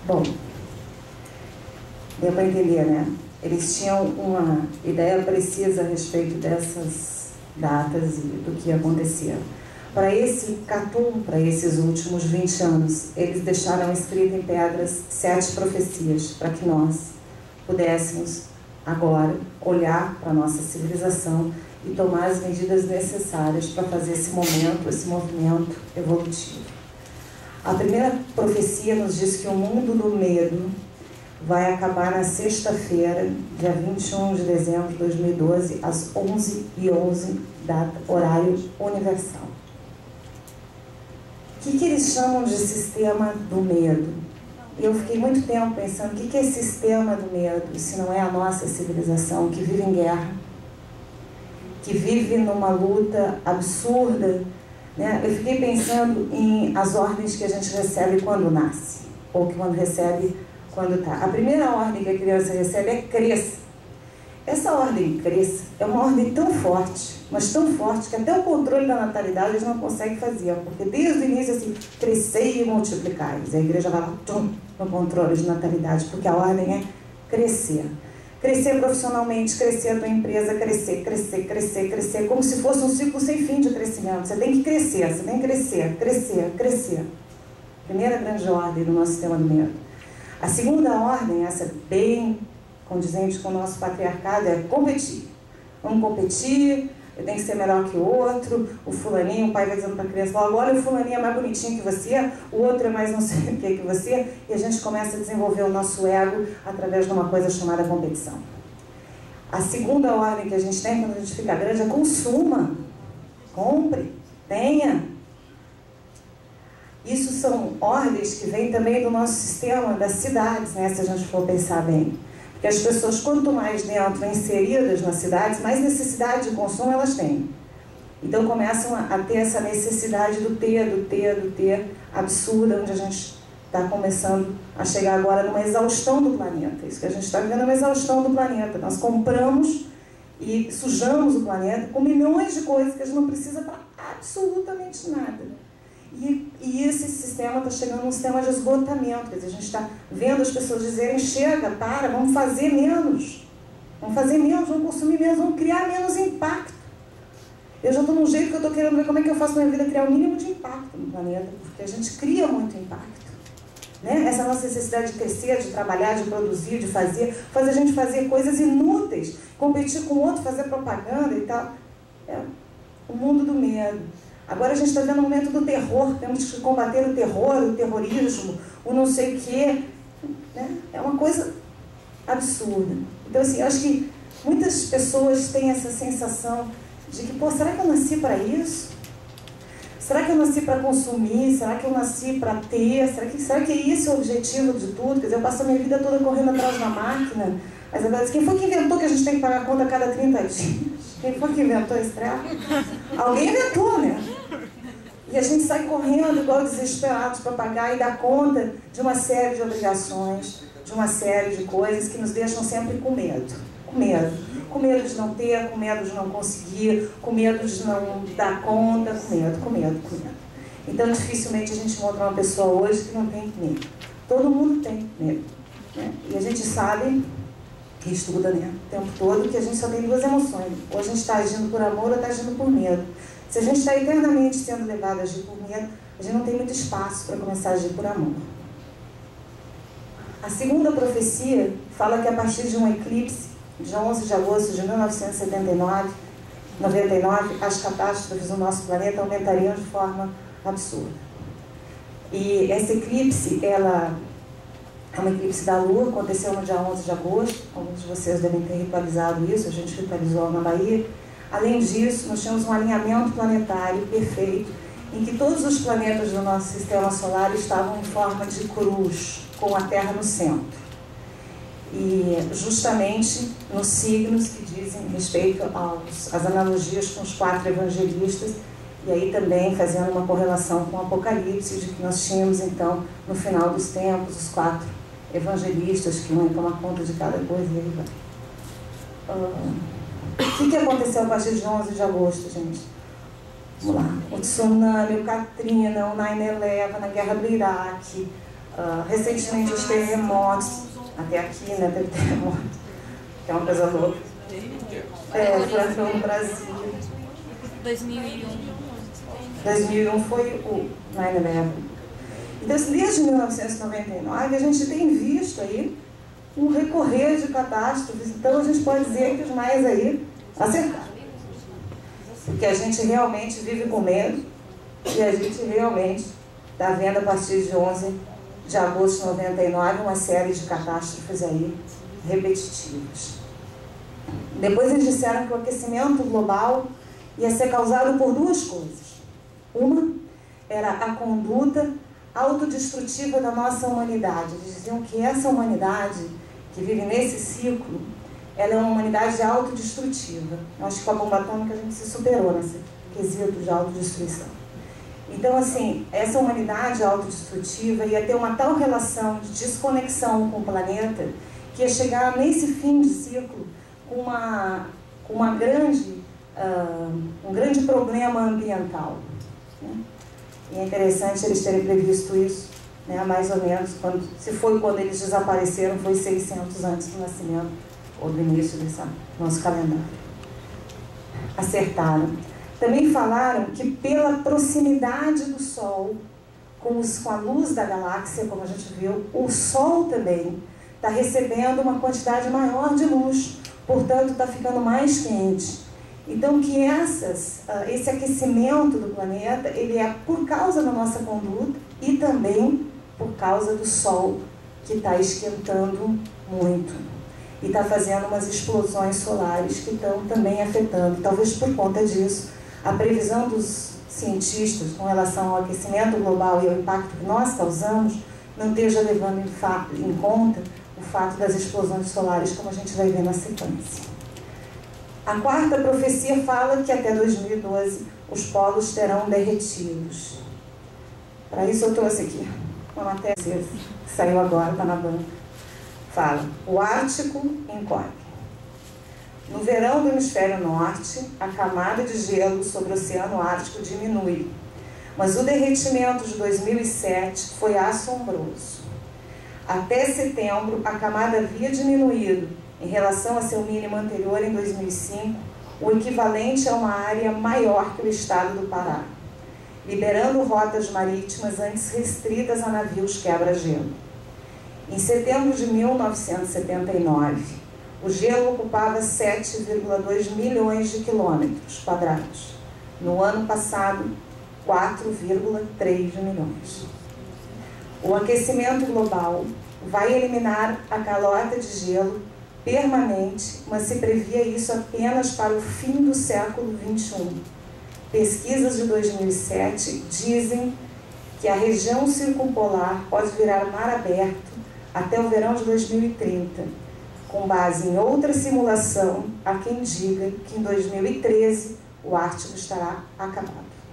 Bom, deu para entender, né? Eles tinham uma ideia precisa a respeito dessas datas e do que acontecia. Para esse Catum, para esses últimos 20 anos, eles deixaram escrito em pedras 7 profecias para que nós pudéssemos agora olhar para a nossa civilização e tomar as medidas necessárias para fazer esse movimento evolutivo. A primeira profecia nos diz que o mundo do medo vai acabar na sexta-feira, dia 21 de dezembro de 2012, às 11h11, horário universal. O que eles chamam de sistema do medo? Eu fiquei muito tempo pensando, o que é sistema do medo, se não é a nossa civilização que vive em guerra, que vive numa luta absurda, né? Eu fiquei pensando em as ordens que a gente recebe quando nasce, ou que quando recebe quando está. A primeira ordem que a criança recebe é cresça. Essa ordem cresça é uma ordem tão forte, mas tão forte, que até o controle da natalidade eles não conseguem fazer, porque desde o início assim, crescer e multiplicar. A igreja vai lá, no controle de natalidade, porque a ordem é crescer. Crescer profissionalmente, crescer a tua empresa, crescer, crescer, crescer, crescer, como se fosse um ciclo sem fim de crescimento. Você tem que crescer, você tem que crescer, crescer, crescer. Primeira grande ordem do nosso sistema do medo. A segunda ordem, essa bem condizente com o nosso patriarcado, é competir. Vamos competir, eu tenho que ser melhor que o outro, o fulaninho, o pai vai dizendo para a criança, olha, o fulaninho é mais bonitinho que você, o outro é mais não sei o que você, e a gente começa a desenvolver o nosso ego através de uma coisa chamada competição. A segunda ordem que a gente tem quando a gente fica grande é consuma, compre, tenha. Isso são ordens que vêm também do nosso sistema das cidades, né, se a gente for pensar bem. Porque as pessoas, quanto mais dentro, inseridas nas cidades, mais necessidade de consumo elas têm. Então começam a ter essa necessidade do ter, absurda, onde a gente está começando a chegar agora numa exaustão do planeta. Isso que a gente está vivendo é uma exaustão do planeta. Nós compramos e sujamos o planeta com milhões de coisas que a gente não precisa para absolutamente nada. E esse sistema está chegando a um sistema de esgotamento. Quer dizer, a gente está vendo as pessoas dizerem, chega, para, vamos fazer menos. Vamos fazer menos, vamos consumir menos, vamos criar menos impacto. Eu já estou num jeito que eu estou querendo ver como é que eu faço na minha vida criar o mínimo de impacto no planeta, porque a gente cria muito impacto. Né? Essa nossa necessidade de crescer, de trabalhar, de produzir, de fazer, faz a gente fazer coisas inúteis, competir com o outro, fazer propaganda e tal. É o mundo do medo. Agora a gente está vendo o momento do terror, temos que combater o terror, o terrorismo, o não sei o quê. Né? É uma coisa absurda. Então, assim, eu acho que muitas pessoas têm essa sensação de que, pô, será que eu nasci para isso? Será que eu nasci para consumir? Será que eu nasci para ter? Será que é esse o objetivo de tudo? Quer dizer, eu passo a minha vida toda correndo atrás da máquina. Mas agora, quem foi que inventou que a gente tem que pagar a conta a cada 30 dias? Quem foi que inventou esse treco? Alguém inventou, né? E a gente sai correndo igual desesperados para pagar e dar conta de uma série de obrigações, de uma série de coisas que nos deixam sempre com medo. Com medo. Com medo de não ter, com medo de não conseguir, com medo de não dar conta, com medo. Então, dificilmente a gente encontra uma pessoa hoje que não tem medo. Todo mundo tem medo. Né? E a gente sabe, que estuda, né, o tempo todo, que a gente só tem duas emoções. Ou a gente está agindo por amor ou está agindo por medo. Se a gente está eternamente sendo levado a agir por medo, a gente não tem muito espaço para começar a agir por amor. A segunda profecia fala que a partir de um eclipse, de 11 de agosto de 1999, as catástrofes do nosso planeta aumentariam de forma absurda. E esse eclipse, ela é um eclipse da Lua, aconteceu no dia 11 de agosto, alguns de vocês devem ter ritualizado isso, a gente ritualizou na Bahia. Além disso, nós tínhamos um alinhamento planetário perfeito, em que todos os planetas do nosso sistema solar estavam em forma de cruz, com a Terra no centro. E justamente nos signos que dizem respeito às analogias com os 4 evangelistas, e aí também fazendo uma correlação com o Apocalipse, de que nós tínhamos então, no final dos tempos, os 4 evangelistas que vão tomar conta de cada coisa e aí vai. O que aconteceu a partir de 11 de agosto, gente? Vamos lá. O tsunami, o Katrina, o 9/11, a guerra do Iraque, Recentemente os terremotos, até aqui, né, teve terremoto, que é uma coisa louca. Furacão no Brasil. 2001 foi o 9/11. Então, desde 1999, a gente tem visto aí um recorrer de catástrofes. Então, a gente pode dizer que os mais aí acertaram. Porque a gente realmente vive com medo e a gente realmente está vendo a partir de 11 de agosto de 99 uma série de catástrofes aí repetitivas. Depois eles disseram que o aquecimento global ia ser causado por duas coisas. Uma era a conduta autodestrutiva da nossa humanidade. Eles diziam que essa humanidade que vive nesse ciclo, ela é uma humanidade autodestrutiva. Eu acho que com a bomba atômica a gente se superou nesse quesito de autodestruição. Então, assim, essa humanidade autodestrutiva ia ter uma tal relação de desconexão com o planeta que ia chegar nesse fim de ciclo com um grande problema ambiental. Né? E é interessante eles terem previsto isso, né, mais ou menos, quando eles desapareceram, foi 600 antes do nascimento, ou do início desse nosso calendário. Acertaram. Também falaram que pela proximidade do Sol, com a luz da galáxia, como a gente viu, o Sol também está recebendo uma quantidade maior de luz, portanto está ficando mais quente. Então que esse aquecimento do planeta, ele é por causa da nossa conduta e também por causa do Sol, que está esquentando muito. E está fazendo umas explosões solares que estão também afetando. Talvez por conta disso, a previsão dos cientistas com relação ao aquecimento global e ao impacto que nós causamos não esteja levando em conta o fato das explosões solares, como a gente vai ver na sequência. A quarta profecia fala que até 2012 os polos terão derretidos. Para isso eu trouxe aqui uma matéria que saiu agora, está na banca. Fala, o Ártico encolhe. No verão do hemisfério norte, a camada de gelo sobre o Oceano Ártico diminui, mas o derretimento de 2007 foi assombroso. Até setembro, a camada havia diminuído em relação a seu mínimo anterior em 2005, o equivalente a uma área maior que o estado do Pará, liberando rotas marítimas antes restritas a navios quebra-gelo. Em setembro de 1979, o gelo ocupava 7,2 milhões de quilômetros quadrados. No ano passado, 4,3 milhões. O aquecimento global vai eliminar a calota de gelo permanente, mas se previa isso apenas para o fim do século XXI. Pesquisas de 2007 dizem que a região circumpolar pode virar mar aberto até o verão de 2030, com base em outra simulação, há quem diga que em 2013 o Ártico estará acabado.